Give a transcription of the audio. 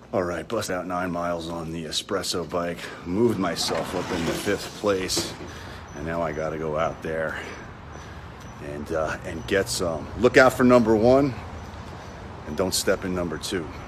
All right, bust out 9 miles on the espresso bike, moved myself up into 5th place, and now I gotta go out there and get some. Look out for number 1, and don't step in number 2.